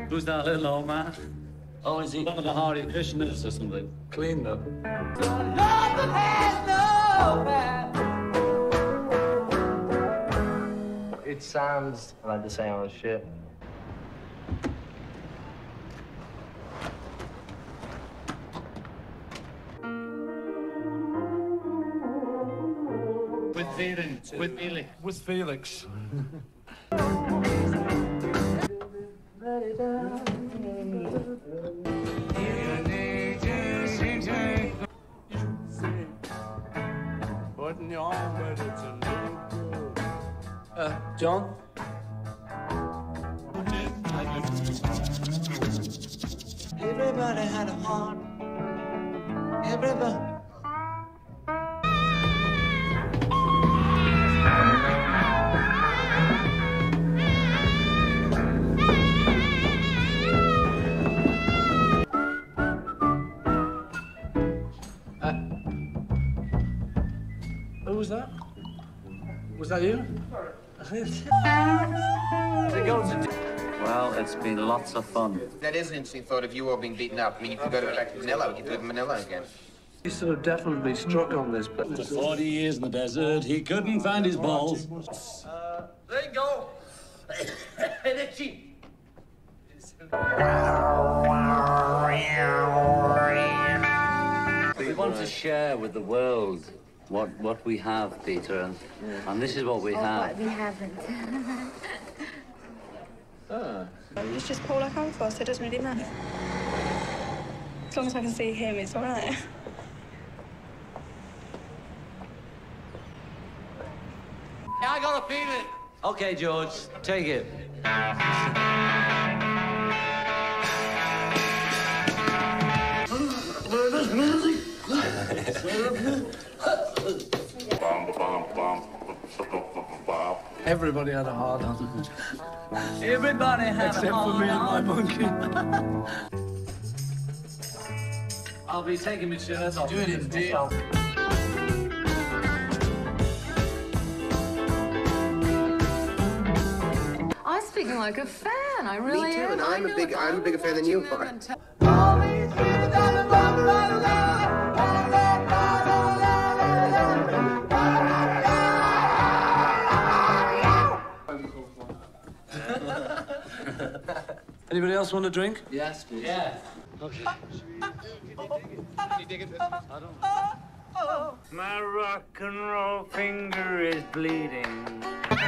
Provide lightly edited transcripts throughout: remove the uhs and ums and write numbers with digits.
Who's that little old man? Oh, is he? One of the Hare Krishnas or something. Clean though. It sounds like the same old shit. With Felix. With Felix. With Felix. John? Everybody had a heart. Everybody. Who was that? Was that you? Well, it's been lots of fun. That is an interesting thought of you all being beaten up. I mean, you could go back to Manila. You could live in Manila again. He's so definitely struck on this, but... After 40 years in the desert, he couldn't find his balls. There you go. We want to share with the world what we have, Peter, and this is what we have. But we haven't. It's just Paul I come for, so it doesn't really matter. As long as I can see him, it's all right. I got a feeling. Okay, George, take it. Everybody had a hard on. Everybody had Except for me and my monkey. I'll be taking my shirt off. Do it indeed. I'm speaking like a fan. I really Me too, am. and I'm a bigger fan than you are. Anybody else want a drink? Yes, please. Yeah. Okay. My rock and roll finger is bleeding.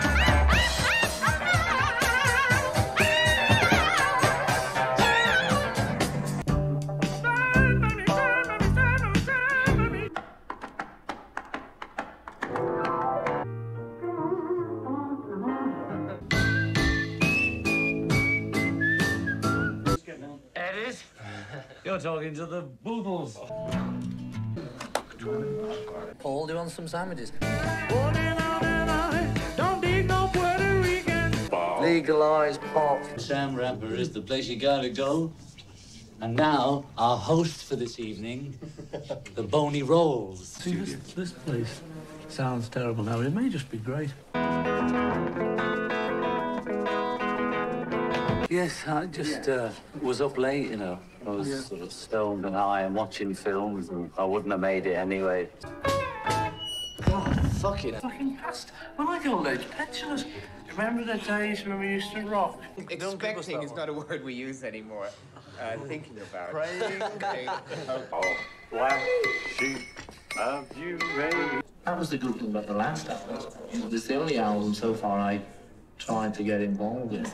Edit? You're talking to the Beatles. Paul, do you want some sandwiches? Don't need no Puerto Rican. Legalise pot. Sam Rapper is the place you gotta go. And now, our host for this evening, the Boney Rolls. See, this place sounds terrible now. It may just be great. Yes, I just was up late, you know. I was sort of stoned and high and watching films, and I wouldn't have made it anyway. Oh, fuck it. Fucking past. We're like old age pensioners. Remember the days when we used to rock? Expecting is not a word we use anymore. Thinking about Praying. Oh, black sheep, have you ready? That was the good thing about the last album. It's the only album so far I tried to get involved in.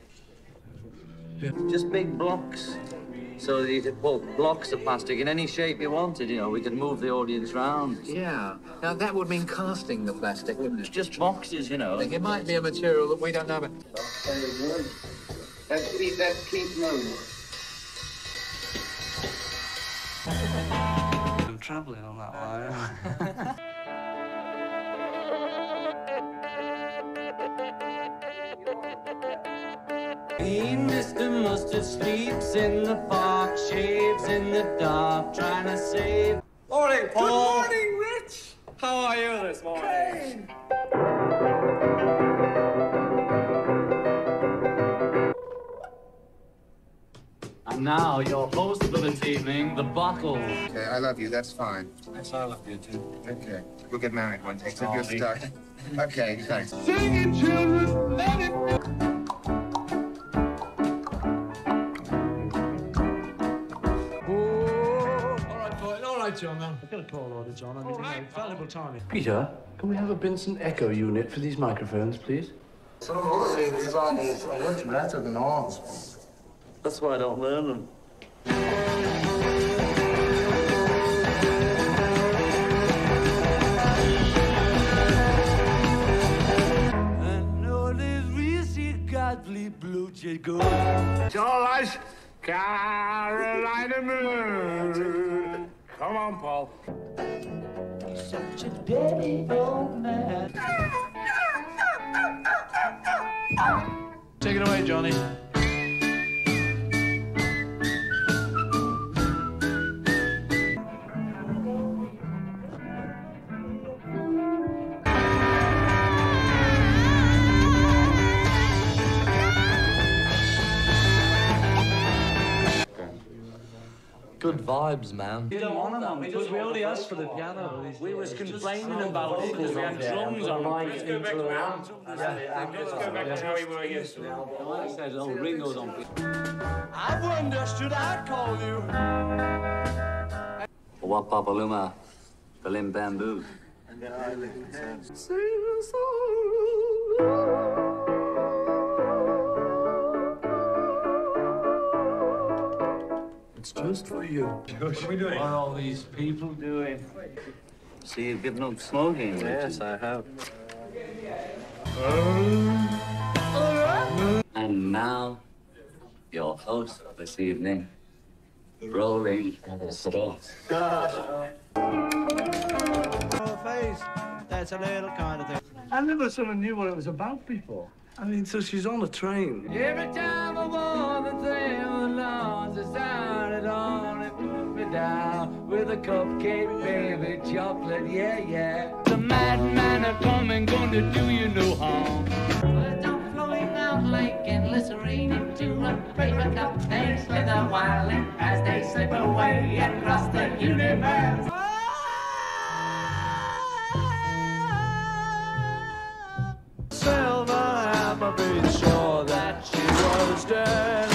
Just big blocks. So you could put blocks of plastic in any shape you wanted, you know. We could move the audience round. Yeah. Now, that would mean casting the plastic, wouldn't it? Just boxes, you know. Like, it might be a material that we don't know about. That's Keith Moon. I'm travelling on that line. Mr. Mustard sleeps in the park, shaves in the dark, trying to save. Morning, Paul. Good morning, Rich. How are you this morning? Now, your host for this evening, the Bottle. Okay, I love you, that's fine. Yes, I love you too. Okay, we'll get married one day. It's a good start. Okay, thanks. Singing children, let it. All right, John, then. I've got a call order, John. I mean, valuable timing. Peter, can we have a Benson Echo unit for these microphones, please? Some of these are much better than ours. That's why I don't learn them. It's all right, Carolina Moon. Come on, Paul. Such a dirty old man. Take it away, Johnny. Good vibes, man. You don't want them because we only asked for the piano. We was complaining about it because we had drums on. Let's go back to how we were yesterday. I said, oh, Ringo's on. I wonder, should I call you? What Papaluma? The Limb Bamboo. It's just for you. What are all these people doing? See, you've given up smoking. Yes, I have. And now, your host this evening, Rolling Stones. That's a little kind of thing. I never sort of knew what it was about before. I mean, so she's on a train. Every time I wore the thing along, I started on it, put me down with a cupcake, baby, chocolate, yeah, yeah. The madman are coming, gonna do you no harm. I'm flowing out like glycerine into a paper cup. They slither wildly as they slip away across the universe. Selma, I'm a bit sure that she was dead.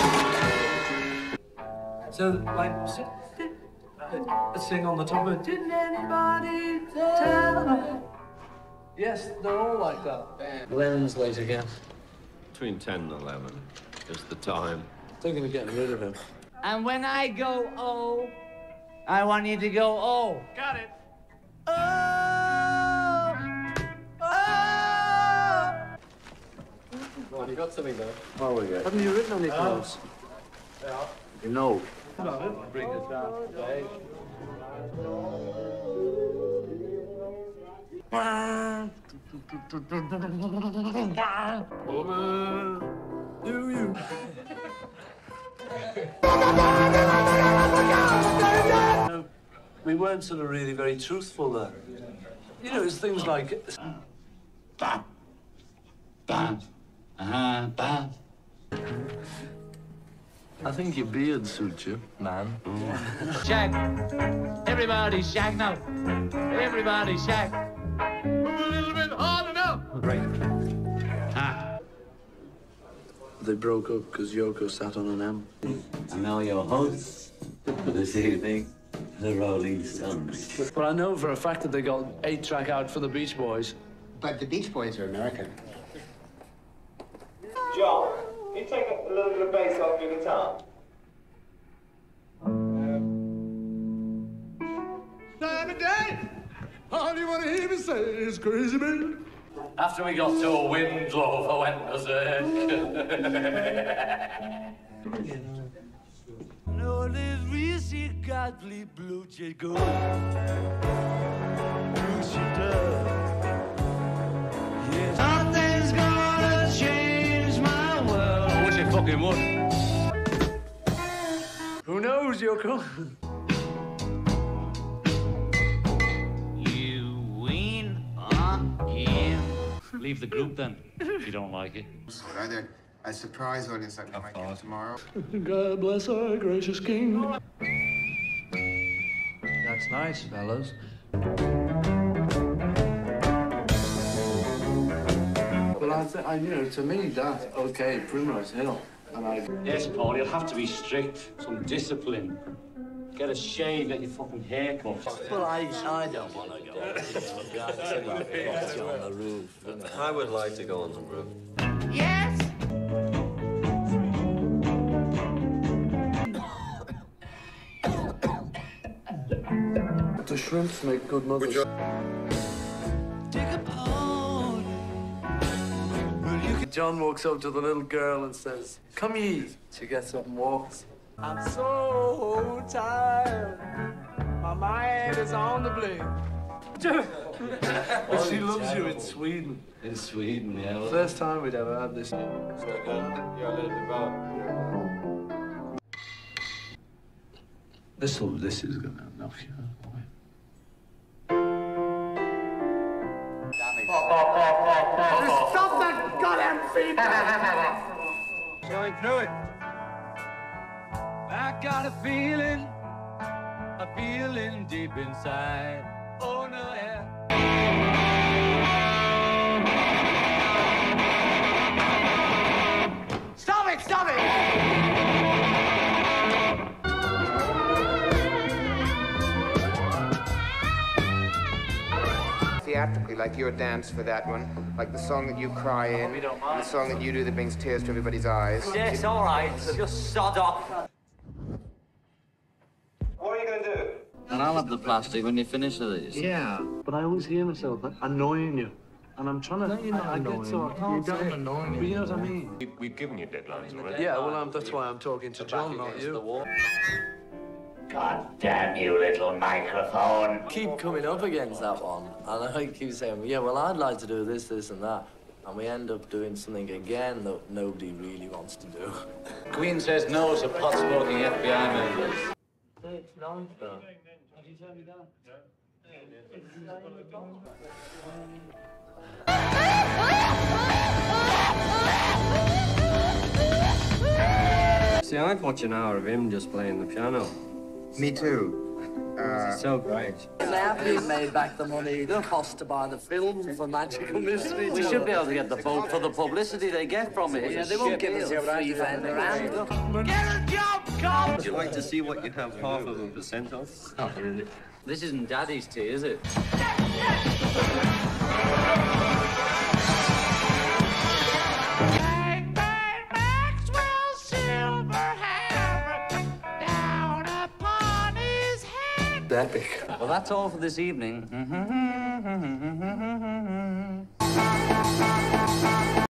So, like, sing on the top of it. Didn't anybody tell her? Yes, they're all like that. Lennon's late again. Between 10 and 11. Just the time. Thinking of getting rid of him. And when I go, oh, I want you to go, oh. Got it. Oh, oh. Well, you got something there. Oh, we go. Haven't you written anything else? You know. Bring it down. Do you? We weren't sort of really very truthful there. You know, it's things like... Bam, bam, bam. I think your beard suits you, man. Shag. Everybody shag now. Everybody shag. Move a little bit harder now. Right. Ah. They broke up because Yoko sat on an M. And now your hosts for this evening, the Rolling Stones. But I know for a fact that they got 8-track out for the Beach Boys. But the Beach Boys are American. John, can you take a little bit of bass off your guitar? Time of day, all you want to hear me say is crazy, baby. After we got to a Windlow, I went berserk. No, this real shit got blue shit good. Blue shit does. Yes. Something's gonna change my world. I wish it fucking would. Who knows, Yoko? You win again. Leave the group then, if you don't like it. Are there A surprise audience like we might get tomorrow. God bless our gracious king. That's nice, fellas. But to me, that's okay, Primrose Hill. And Yes, Paul, you'll have to be strict. Some discipline. Get a shave, get your fucking hair cut. Well, I don't want to go. On the roof. I would like to go on the roof. Yes? the shrimps make good mothers. John walks up to the little girl and says, "Come ye." She gets up and walks. I'm so tired. My mind is on the blink. But she loves you in Sweden. In Sweden, yeah. Well, First time we'd ever had this. This is gonna knock you out. Stop that goddamn feedback! Going through it. I got a feeling deep inside. Oh no, yeah. Stop it! Stop it! Theatrically, like your dance for that one, like the song that you cry in, the song that you do that brings tears to everybody's eyes. Yes, all right. Just sod off. What are you going to do? and I'll have the plastic when you finish with these. Yeah, but I always hear myself annoying you. And I'm trying to... No, you're not annoying. You don't annoy me. But you know what I mean? We've given you deadlines already. Yeah, well, that's why I'm talking to John, not you. God damn you, little microphone. Keep coming up against that one, and I keep saying, yeah, well, I'd like to do this, this, and that. And we end up doing something again that nobody really wants to do. Queen says no to pot-smoking FBI members. It's nice, though. Have you turned me down? See, I'd watch an hour of him just playing the piano. Me too. It's so great. They haven't made back the money it cost to buy the film for Magical Mystery. We should be able to get the vote for the publicity they get from it. Yeah, they won't give us a free vendor and Get a job, cop! Would you like to see what you have 0.5% of? Not really. This isn't Daddy's tea, is it? Bang, bang, Maxwell's silver hammer down upon his head. Epic. Well, that's all for this evening.